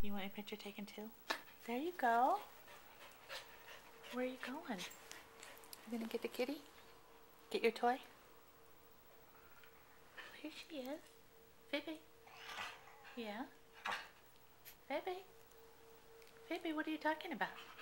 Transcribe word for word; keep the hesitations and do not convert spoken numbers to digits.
You want your picture taken too? There you go. Where are you going? You gonna get the kitty? Get your toy? Here she is. Phoebe. Yeah? Phoebe. Phoebe, what are you talking about?